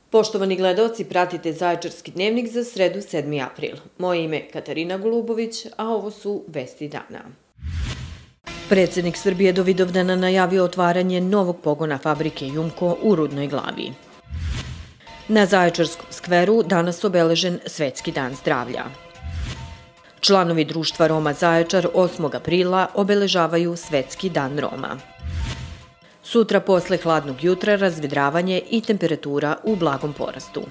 Poštovani gledaoci, pratite Zaječarski dnevnik za sredu 7. april. Moje ime je Katarina Golubović, a ovo su vesti dana. Predsjednik Srbije do Vidovdana najavio otvaranje novog pogona fabrike Jumko u Rudnoj Glavi. Na Zaječarskom skveru danas obeležen Svetski dan zdravlja. Članovi društva Roma Zaječar 8. aprila obeležavaju Svetski dan Roma. Sutra posle hladnog jutra razvedravanje i temperatura u blagom porastu.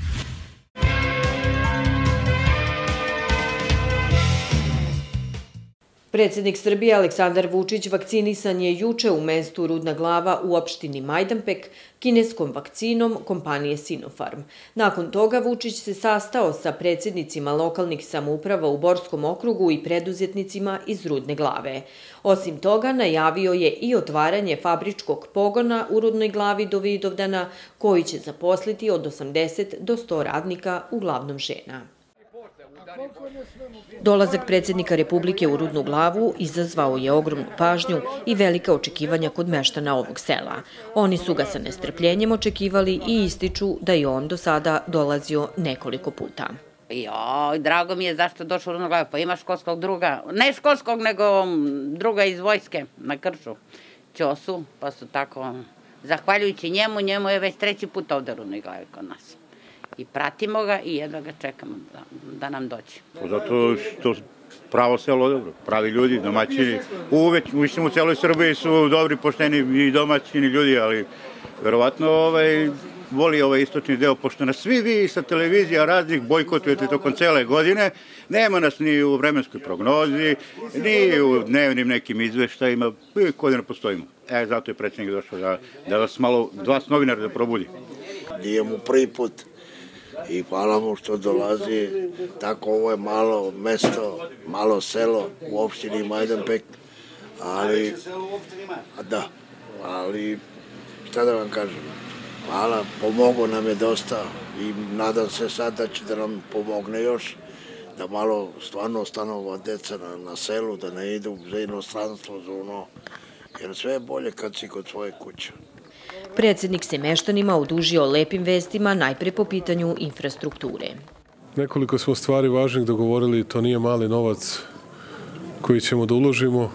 Predsjednik Srbije Aleksandar Vučić vakcinisan je juče u mestu Rudna Glava u opštini Majdanpek kineskom vakcinom kompanije Sinopharm. Nakon toga Vučić se sastao sa predsjednicima lokalnih samouprava u Borskom okrugu i preduzetnicima iz Rudne Glave. Osim toga, najavio je i otvaranje fabričkog pogona u Rudnoj Glavi do Vidovdana, koji će zaposliti od 80 do 100 radnika, uglavnom žena. Dolazak predsjednika Republike u Rudnu Glavu izazvao je ogromnu pažnju i velika očekivanja kod meštana ovog sela. Oni su ga sa nestrpljenjem očekivali i ističu da je on do sada dolazio nekoliko puta. Joj, drago mi je zašto je došao u Rudnu Glavu, pa ima školskog druga, ne školskog nego druga iz vojske na Kršu, Ćosu, pa su tako, zahvaljujući njemu je već 3. put ovde u Rudnoj Glavi kod nas. I pratimo ga i jedva ga čekamo da nam dođe. Zato što pravo selo dobro, pravi ljudi, domaćini. Uvek, mislim, u celoj Srbiji su dobri, pošteni i domaćini ljudi, ali verovatno voli ovaj istočni deo, pošto nas svi vi sa televizija raznih bojkotujete tokom cele godine, nema nas ni u vremenskoj prognozi, ni u dnevnim nekim izveštajima, kod ne postojimo. Zato je predsjednik došao da vas malo, vas novinara da probudi. Nije mu prvi put. I hvala mu što dolazi, tako ovo je malo mesto, malo selo u opštini Majdanpek, ali šta da vam kažem, hvala, pomogao nam je dosta i nadam se sad da će da nam pomogne još, da malo stvarno ostanu ova deca na selu, da ne idu za inostranstvo, jer sve je bolje kad si kod svoje kuće. Predsjednik se meštanima odužio lepim vestima, najpre po pitanju infrastrukture. Nekoliko smo stvari važnih dogovorili, to nije mali novac koji ćemo da uložimo.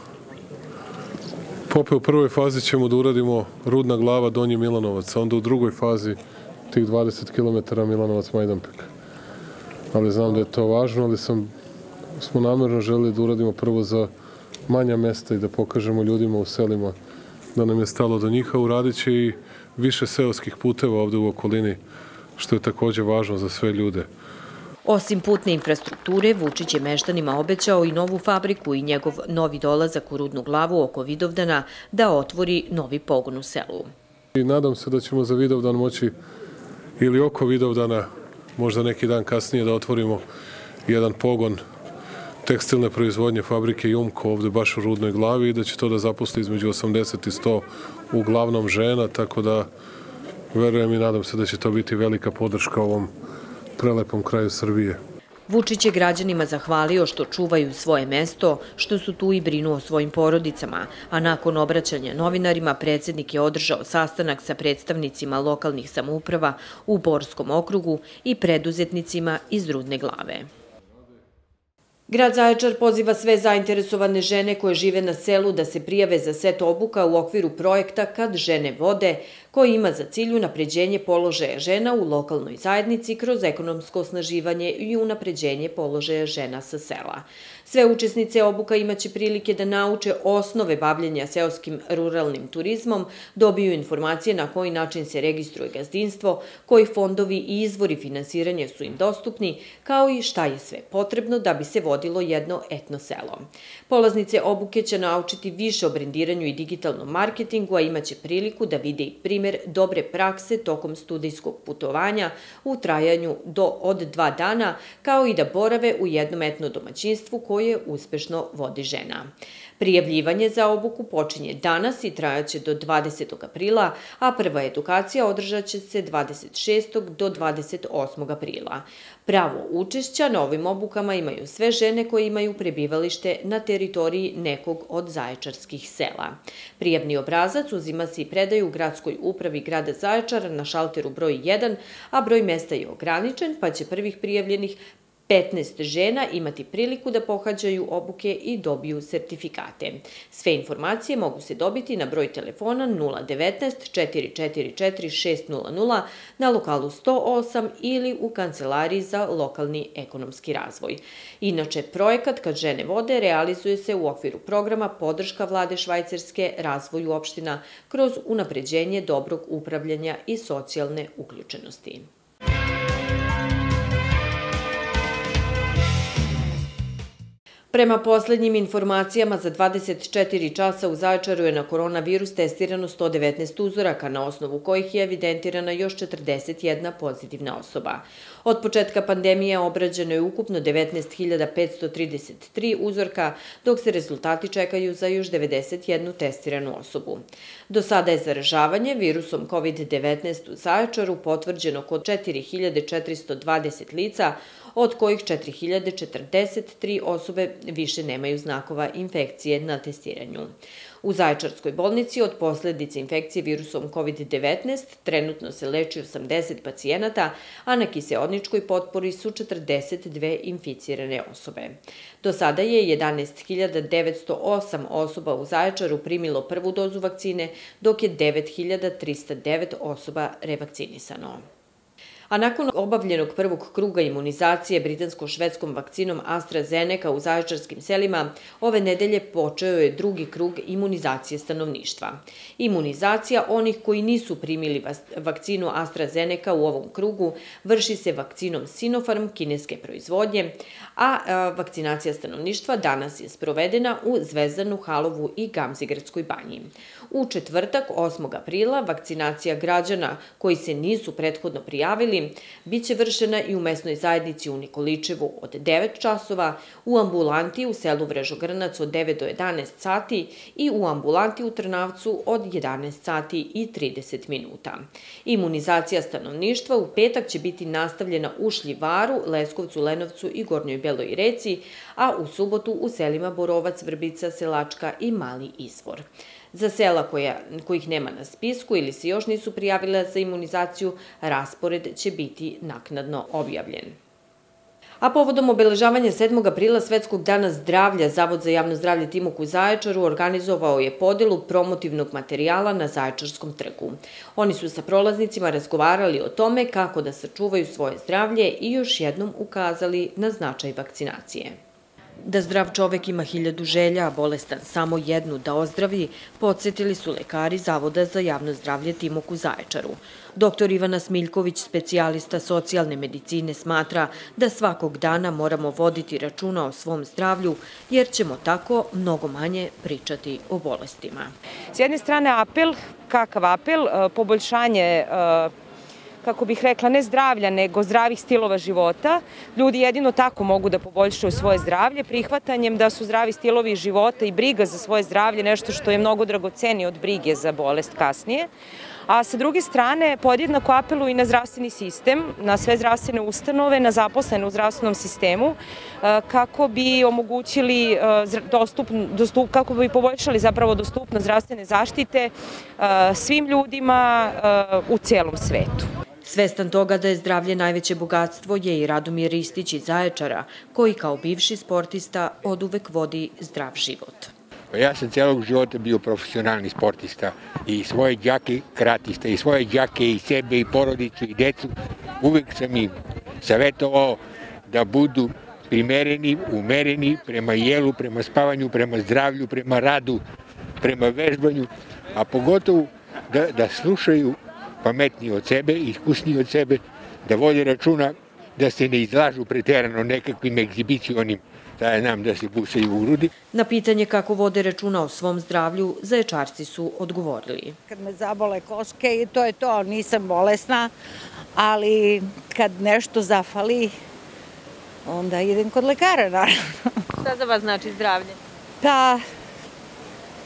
U prvoj fazi ćemo da uradimo Rudna Glava, Donji Milanovac, a onda u drugoj fazi tih 20 km Milanovac-Majdanpek. Ali znam da je to važno, ali smo namjerno želeli da uradimo prvo za manja mesta i da pokažemo ljudima u selima da nam je stalo do njih, a uradit će i više seoskih puteva ovde u okolini, što je takođe važno za sve ljude. Osim putne infrastrukture, Vučić je meštanima obećao i novu fabriku i njegov novi dolazak u Rudnu Glavu oko Vidovdana da otvori novi pogon u selu. I nadam se da ćemo za Vidovdan moći ili oko Vidovdana, možda neki dan kasnije, da otvorimo jedan pogon tekstilne proizvodnje fabrike Jumko ovde baš u Rudnoj Glavi i da će to da zaposli između 80 i 100 uglavnom žena, tako da verujem i nadam se da će to biti velika podrška ovom prelepom kraju Srbije. Vučić je građanima zahvalio što čuvaju svoje mesto, što su tu i brinu o svojim porodicama, a nakon obraćanja novinarima predsjednik je održao sastanak sa predstavnicima lokalnih samouprava u Borskom okrugu i preduzetnicima iz Rudne Glave. Grad Zaječar poziva sve zainteresovane žene koje žive na selu da se prijave za set obuka u okviru projekta Kad žene vode, koji ima za cilj unapređenje položaja žena u lokalnoj zajednici kroz ekonomsko osnaživanje i unapređenje položaja žena sa sela. Sve učesnice obuka imaće prilike da nauče osnove bavljenja seoskim ruralnim turizmom, dobiju informacije na koji način se registruje gazdinstvo, koji fondovi i izvori finansiranja su im dostupni, kao i šta je sve potrebno da bi se vodilo jedno etno selo. Polaznice obuke će naučiti više o brendiranju i digitalnom marketingu, a imaće priliku da vide i primjer dobre prakse tokom studijskog putovanja u trajanju od 2 dana, kao i da borave u jednom etno domaćinstvu koje uspešno vodi žena. Prijavljivanje za obuku počinje danas i trajaće do 20. aprila, a prva edukacija održat će se 26. do 28. aprila. Pravo učešća na ovim obukama imaju sve žene koje imaju prebivalište na teritoriji nekog od zaječarskih sela. Prijavni obrazac uzima se i predaje u gradskoj upravi grada Zaječara na šalteru broj 1, a broj mesta je ograničen, pa će prvih prijavljenih 15 žena imati priliku da pohađaju obuke i dobiju sertifikate. Sve informacije mogu se dobiti na broj telefona 019 444 600 na lokalu 108 ili u Kancelariji za lokalni ekonomski razvoj. Inače, projekat Kad žene vode realizuje se u okviru programa Podrška vlade Švajcarske razvoju opština kroz unapređenje dobrog upravljanja i socijalne uključenosti. Prema poslednjim informacijama, za 24 časa u Zaječaru je na koronavirus testirano 119 uzoraka, na osnovu kojih je evidentirana još 41 pozitivna osoba. Od početka pandemije obrađeno je ukupno 19.533 uzorka, dok se rezultati čekaju za još 91 testiranu osobu. Do sada je zaražavanje virusom COVID-19 u Zaječaru potvrđeno kod 4.420 lica, od kojih 4.043 osobe više nemaju znakova infekcije na testiranju. U Zaječarskoj bolnici od posledice infekcije virusom COVID-19 trenutno se leči 80 pacijenata, a na kiseoničkoj potpori su 42 inficirane osobe. Do sada je 11.908 osoba u Zaječaru primilo prvu dozu vakcine, dok je 9.309 osoba revakcinisano. A nakon obavljenog prvog kruga imunizacije britansko-švedskom vakcinom AstraZeneca u zaječarskim selima, ove nedelje počeo je drugi krug imunizacije stanovništva. Imunizacija onih koji nisu primili vakcinu AstraZeneca u ovom krugu vrši se vakcinom Sinopharm kineske proizvodnje, a vakcinacija stanovništva danas je sprovedena u Zvezdanu, Halovu i Gamzigradskoj banji. U četvrtak, 8. aprila, vakcinacija građana koji se nisu prethodno prijavili biće vršena i u mesnoj zajednici u Nikolićevu od 9 časova, u ambulanti u selu Vrežogrnac od 9 do 11 sati i u ambulanti u Trnavcu od 11 sati i 30 minuta. Imunizacija stanovništva u petak će biti nastavljena u Šljivaru, Leskovcu, Lenovcu i Gornjoj Beloj Reci, a u subotu u selima Borovac, Vrbica, Selačka i Mali Izvor. Za sela kojih nema na spisku ili se još nisu prijavila za imunizaciju, raspored će biti naknadno objavljen. A povodom obeležavanja 7. aprila Svetskog dana zdravlja, Zavod za javno zdravlje Timok u Zaječaru organizovao je podelu promotivnog materijala na Zaječarskom trgu. Oni su sa prolaznicima razgovarali o tome kako da sačuvaju svoje zdravlje i još jednom ukazali na značaj vakcinacije. Da zdrav čovek ima 1000 želja, a bolestan samo jednu da ozdravi, podsjetili su lekari Zavoda za javno zdravlje Timok u Zaječaru. Dr. Ivana Smiljković, specijalista socijalne medicine, smatra da svakog dana moramo voditi računa o svom zdravlju, jer ćemo tako mnogo manje pričati o bolestima. S jedne strane apel, kakav apel, poboljšanje kako bih rekla, ne zdravlja, nego zdravih stilova života. Ljudi jedino tako mogu da poboljšaju svoje zdravlje, prihvatanjem da su zdravi stilovi života i briga za svoje zdravlje nešto što je mnogo dragocenije od brige za bolest kasnije. A sa druge strane, podjednako apeluju i na zdravstveni sistem, na sve zdravstvene ustanove, na zaposlene u zdravstvenom sistemu, kako bi omogućili kako bi poboljšali zapravo dostupnost zdravstvene zaštite svim ljudima u celom svetu. Svestan toga da je zdravlje najveće bogatstvo je i Radomir Ristić iz Zaječara, koji kao bivši sportista oduvek vodi zdrav život. Ja sam celog života bio profesionalni sportista i svoje đake kratista, i svoje đake i sebe i porodicu i decu. Uvek sam im savetovao da budu primereni, umereni prema jelu, prema spavanju, prema zdravlju, prema radu, prema vežbanju, a pogotovo da slušaju pametniji od sebe, iskusniji od sebe, da vode računa da se ne izlažu preterano nekakvim egzibicionim, da se busaju u grudi. Na pitanje kako vode računa o svom zdravlju, Zaječarci su odgovorili. Kad me zabole koske i to je to, nisam bolesna, ali kad nešto zafali, onda idem kod lekara, naravno. Šta za vas znači zdravlje? Pa,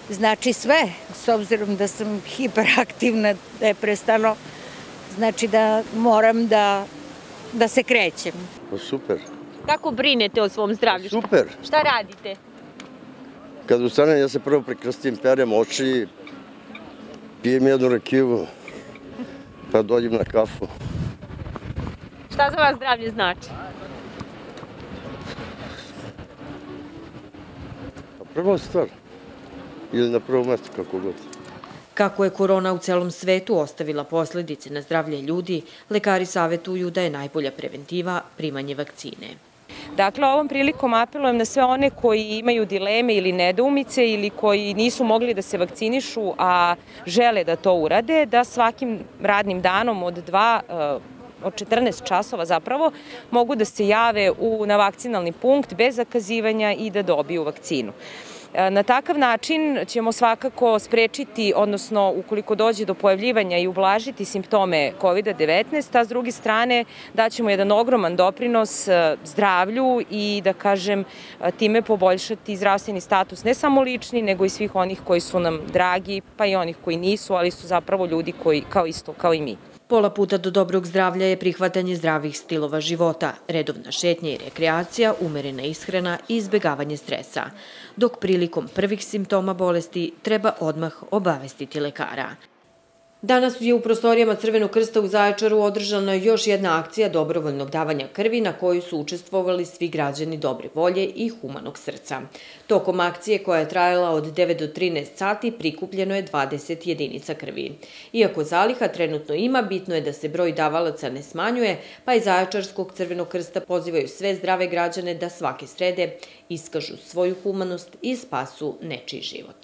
Znači sve, s obzirom da sam hiperaktivna neprestano, znači da moram da se krećem. Super. Kako brinete o svom zdravlju? Super. Šta radite? Kad ustanem, ja se prvo prekrstim, perem oči, pijem jednu rakiju, pa dođem na kafu. Šta za vas zdravlje znači? Prva stvar, ili na prvo mesto, kako god. Kako je korona u celom svetu ostavila posledice na zdravlje ljudi, lekari savetuju da je najbolja preventiva primanje vakcine. Dakle, ovom prilikom apelujem na sve one koji imaju dileme ili nedoumice ili koji nisu mogli da se vakcinišu, a žele da to urade, da svakim radnim danom od 14 časova zapravo mogu da se jave na vakcinalni punkt bez zakazivanja i da dobiju vakcinu. Na takav način ćemo svakako sprečiti, odnosno ukoliko dođe do pojavljivanja i ublažiti simptome COVID-19, a s druge strane daćemo jedan ogroman doprinos zdravlju i da kažem time poboljšati zdravstveni status ne samo lični, nego i svih onih koji su nam dragi, pa i onih koji nisu, ali su zapravo ljudi koji kao i mi. Pola puta do dobrog zdravlja je prihvatanje zdravih stilova života, redovna šetnja i rekreacija, umerena ishrana i izbegavanje stresa, dok prilikom prvih simptoma bolesti treba odmah obavestiti lekara. Danas je u prostorijama Crvenog krsta u Zaječaru održana još jedna akcija dobrovoljnog davanja krvi na kojoj su učestvovali svi građani dobre volje i humanog srca. Tokom akcije koja je trajala od 9 do 13 sati prikupljeno je 20 jedinica krvi. Iako zaliha trenutno ima, bitno je da se broj davalaca ne smanjuje, pa iz Zaječarskog Crvenog krsta pozivaju sve zdrave građane da svake srede iskažu svoju humanost i spasu nečiji život.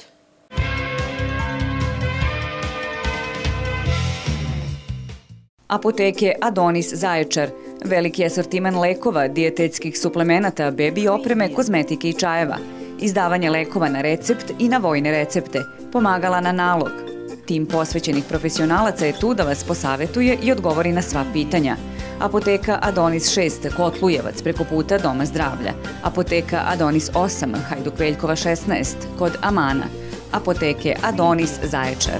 Apoteke Adonis Zaječar. Veliki asortiman lekova, dijetetskih suplemenata, bebi opreme, kozmetike i čajeva. Izdavanje lekova na recept i na vojne recepte. Pomagala na nalog. Tim posvećenih profesionalaca je tu da vas posavetuje i odgovori na sva pitanja. Apoteka Adonis 6, Kotlujevac, preko puta Doma zdravlja. Apoteka Adonis 8, Hajduk Veljkova 16, kod Amana. Apoteke Adonis Zaječar.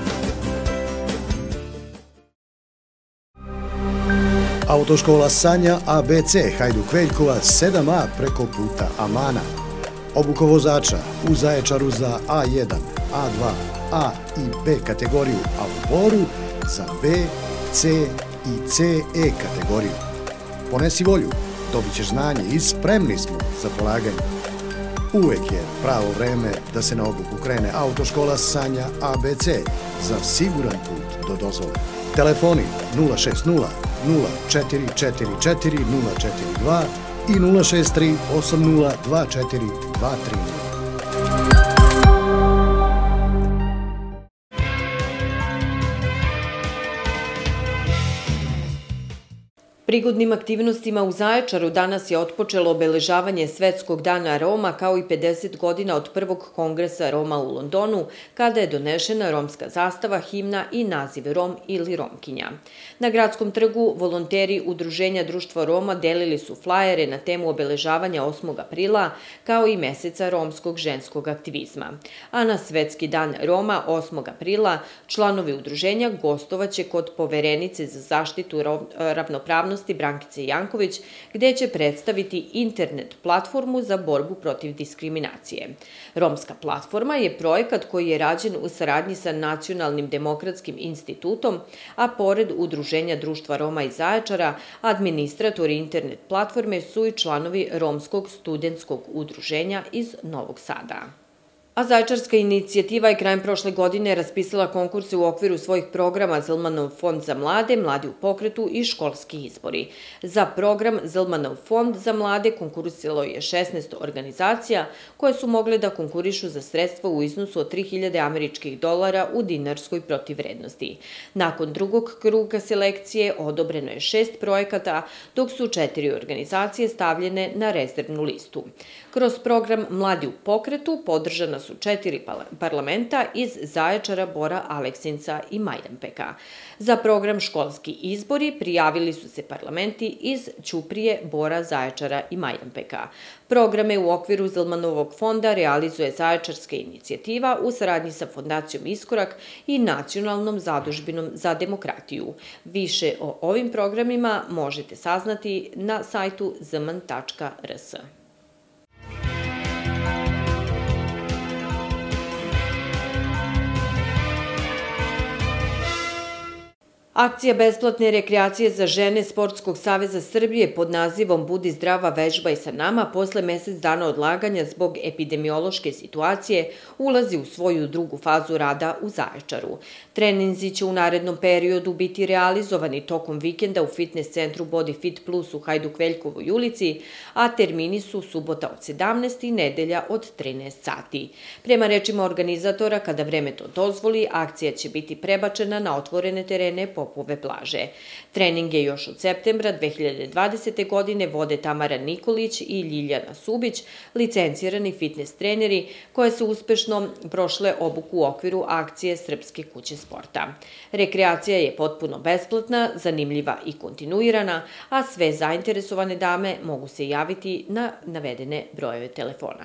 Autoškola Sanja ABC Hajduk Veljkova 7A preko puta Amana. Obuka vozača u Zaječaru za A1, A2, A i B kategoriju, a u Boru za B, C i CE kategoriju. Ponesi volju, dobit ćeš znanje i spremni smo za polaganje. Uvek je pravo vreme da se na obuku krene. Autoškola Sanja ABC za siguran put do dozvole. Telefoni 060 0444 042 i 063 80 24 230. Prigodnim aktivnostima u Zaječaru danas je otpočelo obeležavanje Svetskog dana Roma kao i 50 godina od prvog kongresa Roma u Londonu, kada je donešena romska zastava, himna i naziv Rom ili Romkinja. Na Gradskom trgu volonteri Udruženja Društva Roma delili su flajere na temu obeležavanja 8. aprila kao i meseca romskog ženskog aktivizma. A na Svetski dan Roma 8. aprila članovi udruženja gostovaće kod poverenice za zaštitu ravnopravnosti Brankice Janković, gde će predstaviti internet platformu za borbu protiv diskriminacije. Romska platforma je projekat koji je rađen u saradnji sa Nacionalnim demokratskim institutom, a pored Udruženja Društva Roma iz Zaječara, administratori internet platforme su i članovi Romskog studentskog udruženja iz Novog Sada. A Zaječarska inicijativa je krajem prošle godine raspisala konkurse u okviru svojih programa Zalmanov fond za mlade, Mladi u pokretu i školski izbori. Za program Zalmanov fond za mlade konkurisalo je 16 organizacija koje su mogle da konkurišu za sredstva u iznosu od $3.000 američkih u dinarskoj protivvrednosti. Nakon drugog kruga selekcije odobreno je 6 projekata, dok su 4 organizacije stavljene na rezervnu listu. Kroz program Mladi u pokretu podržana su su 4 parlamenta iz Zaječara, Bora, Aleksinca i Majdanpeka. Za program Školski izbori prijavili su se parlamenti iz Ćuprije, Bora, Zaječara i Majdanpeka. Programe u okviru Zelmanovog fonda realizuje Zaječarska inicijativa u saradnji sa Fondacijom Iskorak i Nacionalnom zadužbinom za demokratiju. Više o ovim programima možete saznati na sajtu zmn.rs. Akcija besplatne rekreacije za žene Sportskog saveza Srbije pod nazivom Budi zdrava, vežbaj sa nama posle mesec dana odlaganja zbog epidemiološke situacije ulazi u svoju drugu fazu rada u Zaječaru. Treninzi će u narednom periodu biti realizovani tokom vikenda u fitness centru Body Fit Plus u Hajduk-Veljkovoj ulici, a termini su subota od 17 i nedelja od 13 sati. Prema rečima organizatora, kada vreme to dozvoli, akcija će biti prebačena na otvorene terene Popove plaže. Treninge još od septembra 2020. godine vode Tamara Nikolić i Ljiljana Subić, licencirani fitness treneri koje su uspešno prošle obuku u okviru akcije Srpske kuće sporta. Rekreacija je potpuno besplatna, zanimljiva i kontinuirana, a sve zainteresovane dame mogu se javiti na navedene brojeve telefona.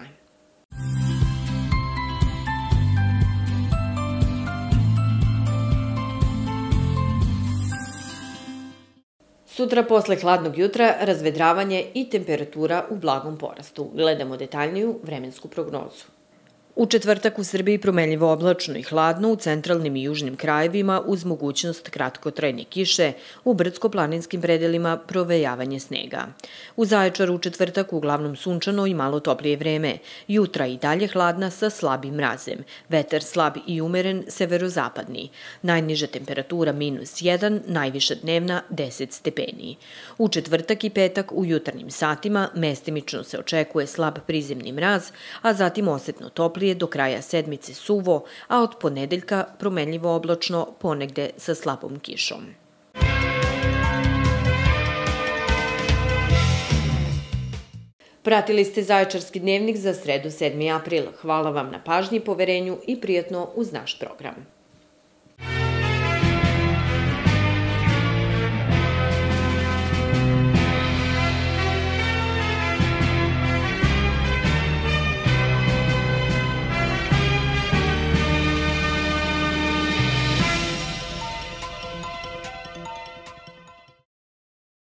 Sutra posle hladnog jutra razvedravanje i temperatura u blagom porastu. Gledamo detaljniju vremensku prognozu. U četvrtak u Srbiji promenljivo oblačno i hladno u centralnim i južnim krajevima uz mogućnost kratkotrajne kiše, u brdsko-planinskim predelima provejavanje snega. U Zaječaru u četvrtak uglavnom sunčano i malo toplije vreme, jutra i dalje hladna sa slabim mrazem, vetar slab i umeren severozapadni, najniža temperatura -1, najviša dnevna 10 stepeni. U četvrtak i petak u jutarnjim satima mestimično se očekuje slab prizemni mraz, a zatim osetno toplije do kraja sedmice suvo, a od ponedeljka promenljivo oblačno ponegde sa slabom kišom. Pratili ste Zaječarski dnevnik za sredu 7. april. Hvala vam na pažnji, poverenju i prijatno uz naš program.